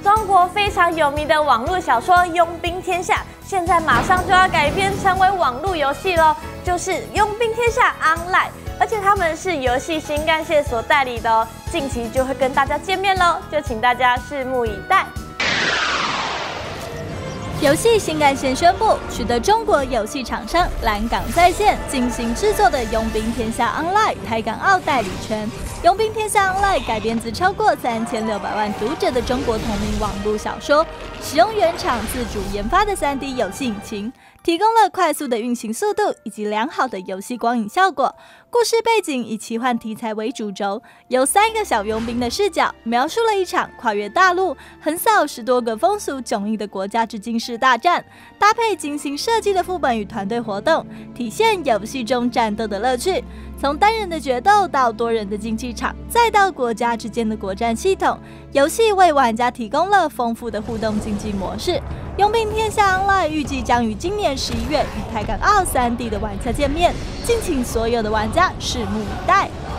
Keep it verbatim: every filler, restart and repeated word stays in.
中国非常有名的网络小说《佣兵天下》，现在马上就要改编成为网络游戏咯，就是《佣兵天下 Online》，而且他们是游戏新干线所代理的哦，近期就会跟大家见面喽，就请大家拭目以待。 游戏新干线宣布，取得中国游戏厂商蓝港在线进行制作的《佣兵天下 Online》台港澳代理权。《佣兵天下 Online》改编自超过三千六百万读者的中国同名网络小说，使用原厂自主研发的 三 D 游戏引擎，提供了快速的运行速度以及良好的游戏光影效果。故事背景以奇幻题材为主轴，由三个小佣兵的视角描述了一场跨越大陆、横扫十多个风俗迥异的国家之惊世大战，搭配精心设计的副本与团队活动，体现游戏中战斗的乐趣。从单人的决斗到多人的竞技场，再到国家之间的国战系统，游戏为玩家提供了丰富的互动竞技模式。 佣兵天下 Online 预计将于今年十一月与台港澳三地的玩家见面，敬请所有的玩家拭目以待。